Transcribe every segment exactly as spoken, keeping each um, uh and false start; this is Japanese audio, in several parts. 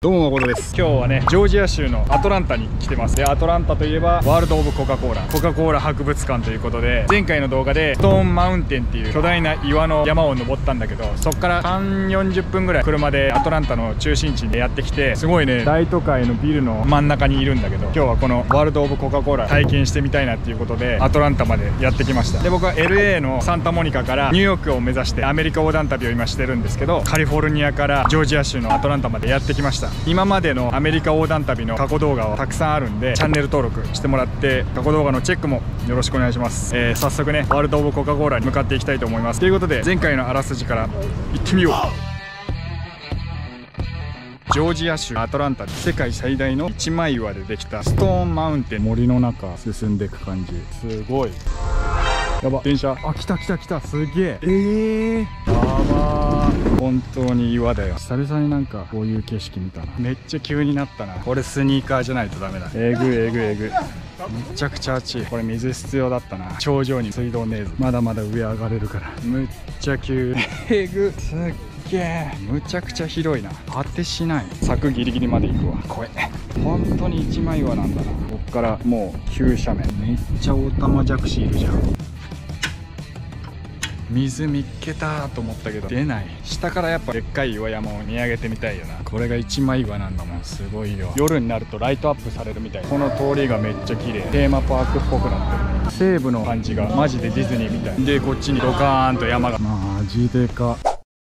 どうも誠です。今日はね、ジョージア州のアトランタに来てます。で、アトランタといえばワールド・オブ・コカ・コーラコカ・コーラ博物館ということで、前回の動画でストーンマウンテンっていう巨大な岩の山を登ったんだけど、そこからさんじゅう、よんじゅっぷんぐらい車でアトランタの中心地にやってきて、すごいね、大都会のビルの真ん中にいるんだけど、今日はこのワールド・オブ・コカ・コーラ体験してみたいなっていうことでアトランタまでやってきました。で、僕は エルエー のサンタモニカからニューヨークを目指してアメリカ横断旅を今してるんですけど、カリフォルニアからジョージア州のアトランタまでやってきました。今までのアメリカ横断旅の過去動画はたくさんあるんで、チャンネル登録してもらって過去動画のチェックもよろしくお願いします。えー、早速ね、ワールド・オブ・コカ・コーラに向かっていきたいと思います。ということで、前回のあらすじから行ってみよう。ジョージア州アトランタで世界最大の一枚岩でできたストーンマウンテン、森の中進んでいく感じ。すごい。やば、電車。あ、来た来た来た。すげえ。えー、やばー。本当に岩だよ。久々になんかこういう景色見たな。めっちゃ急になったな。これスニーカーじゃないとダメだ。えぐいえぐいえぐい。めちゃくちゃ暑い。これ水必要だったな。頂上に水道ねえぞ。まだまだ上上がれるから。むっちゃ急。えぐ。すっげえ。むちゃくちゃ広いな。果てしない。柵ギリギリまで行くわ。怖え。本当に一枚岩なんだな。こっからもう急斜面。めっちゃオタマジャクシいるじゃん。水見っけたと思ったけど出ない。下からやっぱでっかい岩山を見上げてみたいよな。これが一枚岩なんだもん。すごいよ。夜になるとライトアップされるみたい。この通りがめっちゃ綺麗。テーマパークっぽくなってる。西部の感じがマジでディズニーみたいで、こっちにドカーンと山が。マジでか。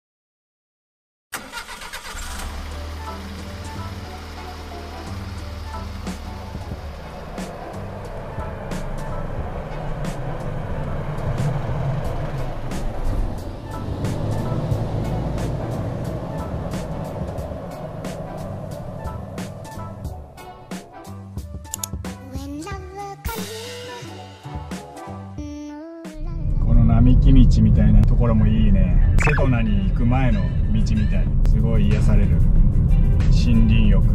並木道みたいなところもいいね。セドナに行く前の道みたい。すごい癒される。森林浴。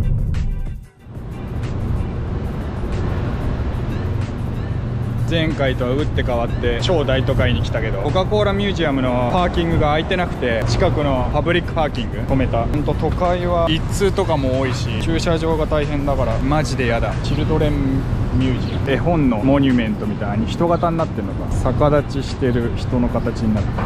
前回とは打って変わって超大都会に来たけど、コカ・コーラミュージアムのパーキングが空いてなくて、近くのパブリックパーキング止めた。ほんと都会は一通とかも多いし、駐車場が大変だからマジでやだ。チルドレンミュージアム、絵本のモニュメントみたいに人型になってるのか。逆立ちしてる人の形になってる。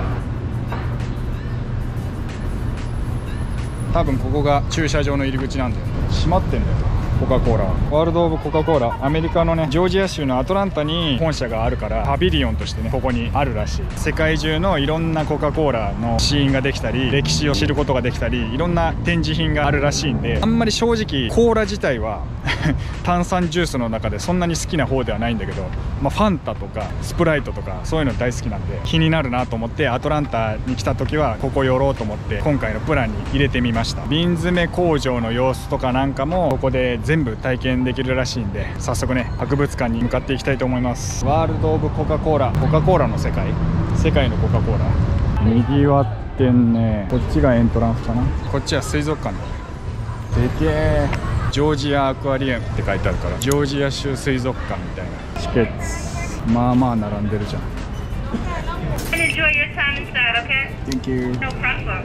多分ここが駐車場の入り口なんだよ。閉まってんだよ、コカ・コーラ。ワールド・オブ・コカ・コーラ、アメリカのね、ジョージア州のアトランタに本社があるから、パビリオンとしてね、ここにあるらしい。世界中のいろんなコカ・コーラのシーンができたり、歴史を知ることができたり、いろんな展示品があるらしいんで、あんまり正直コーラ自体は炭酸ジュースの中でそんなに好きな方ではないんだけど、まあ、ファンタとかスプライトとかそういうの大好きなんで気になるなと思って、アトランタに来た時はここ寄ろうと思って今回のプランに入れてみました。瓶詰め工場の様子とかなんかもここで全部体験できるらしいんで、早速ね、博物館に向かっていきたいと思います。ワールド・オブ・コカ・コーラ、コカ・コーラの世界、世界のコカ・コーラ。にぎわってんね。こっちがエントランスかな。こっちは水族館だ。でけえ。ジョージアアクアリウムって書いてあるから、ジョージア州水族館みたいな。チケッツまあまあ並んでるじゃん。Enjoy your time inside, okay? Thank you. No problem.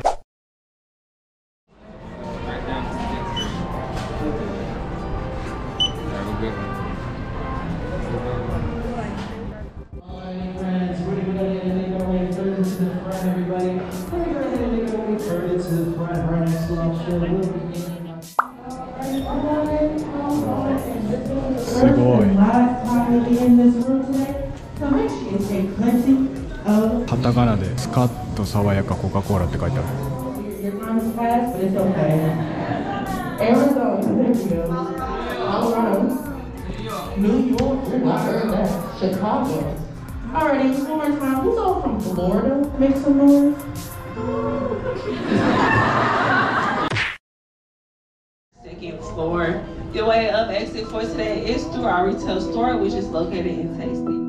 すごい。カタカナでスカッと爽やかコカ・コーラって書いてある。 Second floor. The way up exit for today is through our retail store, which is located in Tasty.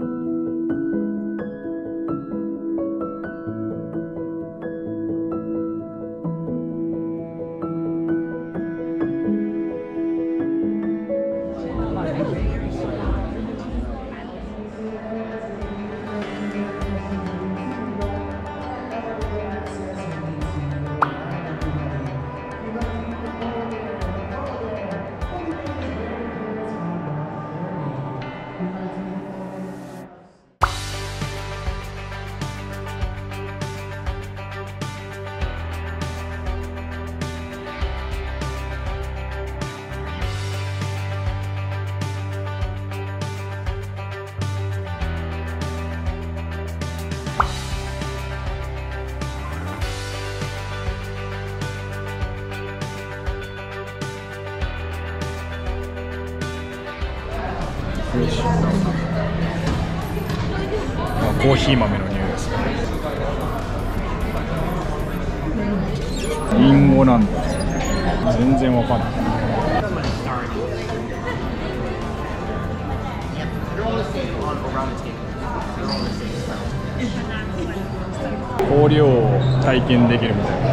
フレッシュ。あ、コーヒー豆の匂いですね。リンゴなんだ。全然わかんない。氷を体験できるみたいな。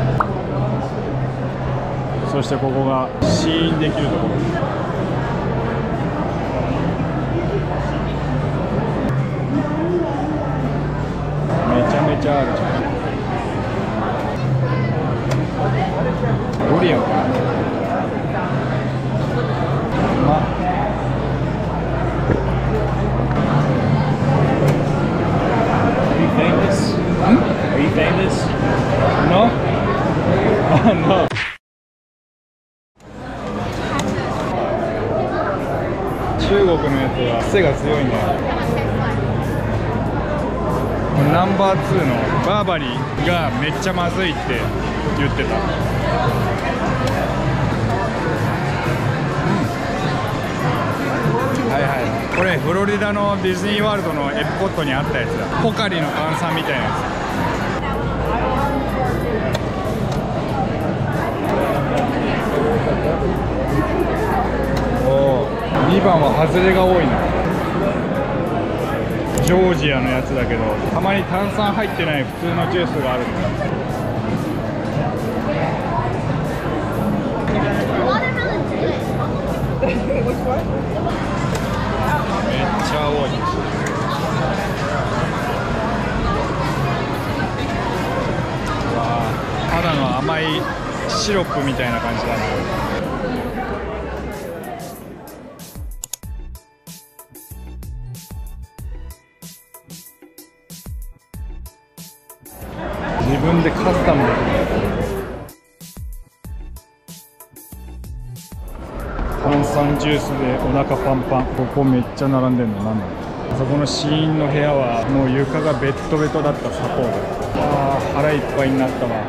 そしてここが試飲できるところ。めちゃめちゃあるじゃん。ドリアンかな。うまっ。 Are you famous? Are you famous? No? No. 中国のやつは癖が強いね。ナンバーツーのバーバリーがめっちゃまずいって言ってた。はいはい、これフロリダのディズニーワールドのエプコットにあったやつだ。ポカリの炭酸みたいなやつ。おお、にばんは外れが多いな。ジョージアのやつだけど、たまに炭酸入ってない普通のジュースがあるんだ。めっちゃ多い。わあ、ただの甘いシロップみたいな感じだな。自分でカスタムできる。炭酸ジュースでお腹パンパン。ここめっちゃ並んでるの何なの。あそこの試飲の部屋はもう床がベッドベトだったサポート。あー、腹いっぱいになったわ。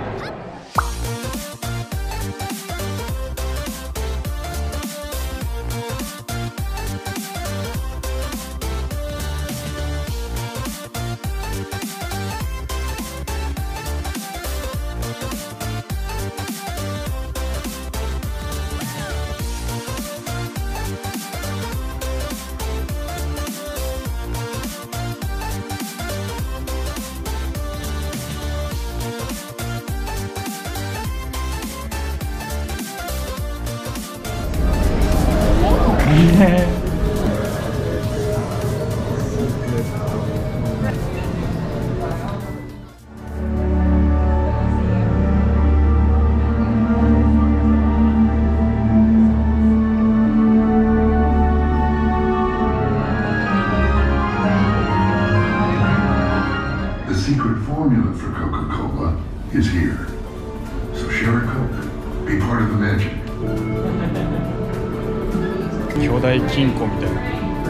The secret formula for Coca-Cola is here. So share a Coke. Be part of the magic. 巨大金庫みたいな。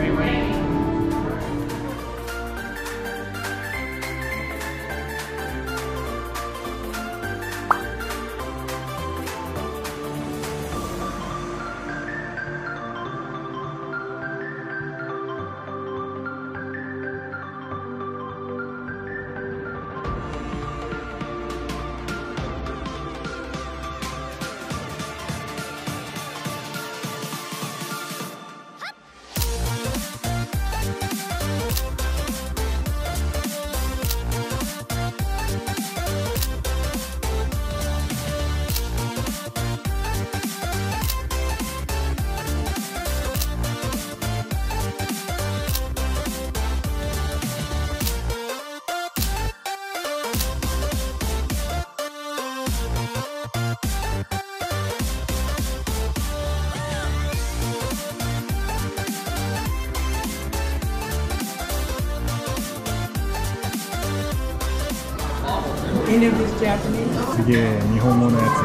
すげえ日本語のやつ。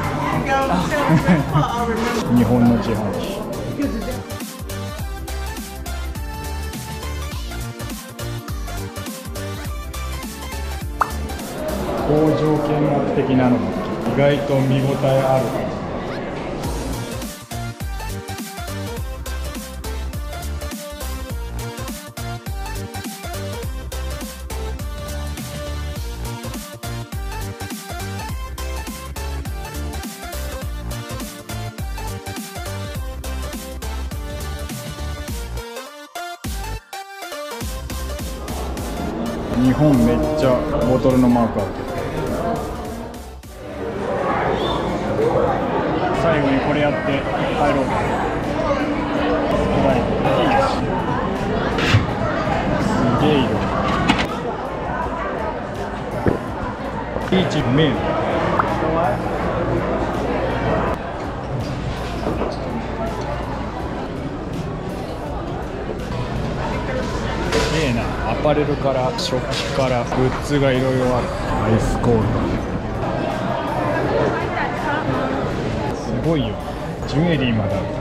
日本の自販機。工場見学的なのも意外と見応えある感じ。 日本めっちゃボトルのマークあるけど、最後にこれやって帰ろうか。スプライトいいし、すげえ色。ピーチメール。すげえな。アパレルから食器からグッズがいろいろある。アイスコールすごいよ。ジュエリーまである。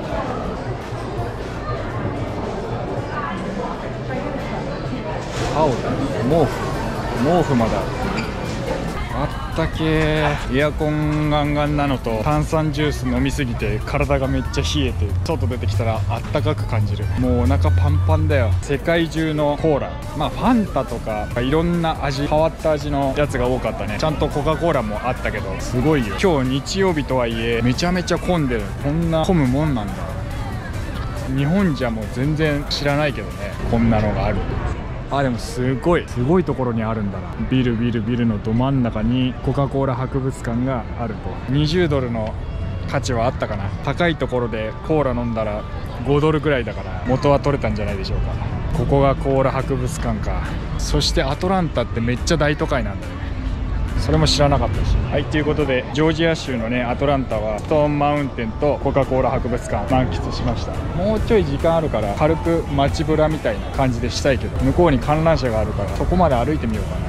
タオル、毛布、毛布まである。あったけー。エアコンガンガンなのと炭酸ジュース飲みすぎて体がめっちゃ冷えて、外出てきたらあったかく感じる。もうお腹パンパンだよ。世界中のコーラ、まあファンタとかいろんな味、変わった味のやつが多かったね。ちゃんとコカ・コーラもあったけど、すごいよ。今日日曜日とはいえめちゃめちゃ混んでる。こんな混むもんなんだ。日本じゃもう全然知らないけどね、こんなのがある。あ、でもすごいすごいところにあるんだな。ビルビルビルのど真ん中にコカ・コーラ博物館があると。にじゅうドルの価値はあったかな。高いところでコーラ飲んだらごドルぐらいだから元は取れたんじゃないでしょうか。ここがコーラ博物館か。そしてアトランタってめっちゃ大都会なんだよね。それも知らなかったし。はい、ということでジョージア州のねアトランタはストーンマウンテンとコカ・コーラ博物館満喫しました。もうちょい時間あるから軽く街ぶらみたいな感じでしたいけど、向こうに観覧車があるからそこまで歩いてみようかな。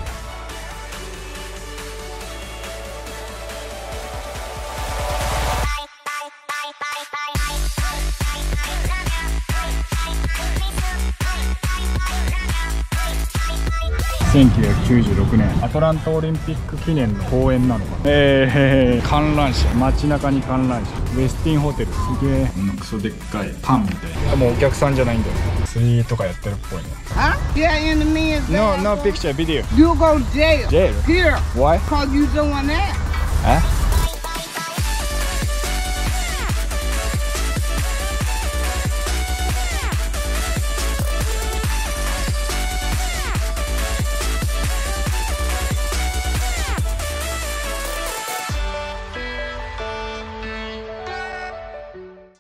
せんきゅうひゃくきゅうじゅうろくねんアトランタオリンピック記念の公園なのかな。えー、観覧車、街中に観覧車、ウェスティンホテル。すげえ。クソでっかいパンみたいな。もうお客さんじゃないんだよ。釣りとかやってるっぽいね。 Huh? Yeah, in the men's No, bathroom. no picture, video. You'll go to jail. Jail? Here. Why? Cause you doing that. Huh?